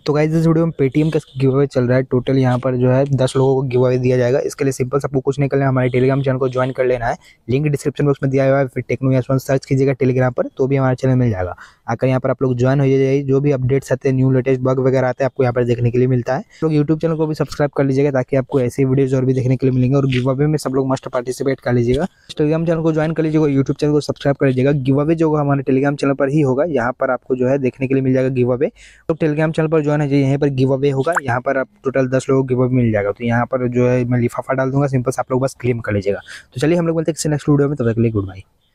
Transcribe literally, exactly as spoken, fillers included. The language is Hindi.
तो गाइस इस वीडियो में पेटीएम का गिव अवे चल रहा है। टोटल यहाँ पर जो है दस लोगों को गिव अवे दिया जाएगा। इसके लिए सिंपल सबको कुछ नहीं करना है, हमारे टेलीग्राम चैनल को ज्वाइन कर लेना है। लिंक डिस्क्रिप्शन बॉक्स में दिया हुआ है, फिर टेक्नो यस वन सर्च कीजिएगा टेलीग्राम पर तो भी हमारा चैनल मिल जाएगा। आकर यहाँ पर आप लोग ज्वाइन हो जाइए। जो भी अपडेट्स आते हैं, न्यू लेटेस्ट बग वगैरह आते हैं, आपको यहाँ पर देखने के लिए मिलता है। लोग यूट्यूब चैनल को भी सब्सक्राइब कर लीजिएगा ताकि आपको ऐसी वीडियोज और भी देखने के लिए मिलेंगे। और गिव अवे में सब लोग मस्ट पार्टिसिपेट कर लीजिएगा। टेलीग्राम चैनल को ज्वाइन कर लीजिएगा, यूट्यूब चैनल को सब्सक्राइब कर लीजिएगा। गिव अवे जो हमारे टेलीग्राम चैनल पर ही होगा, यहाँ पर आपको जो है देखने के लिए मिल जाएगा गिव अवे। तो टेलीग्राम चैनल पर ज्वाइन है, यहीं पर गिव अवे होगा। यहाँ पर आप टोटल दस लोगों को गिव अवे मिल जाएगा। तो यहाँ पर जो है मैं लिफाफा डाल दूंगा, सिंपल से आप लोग बस क्लेम कर लीजिएगा। तो चलिए हम लोग बोलते हैं किसी नेक्स्ट वीडियो में, तब तक के लिए गुड बाय।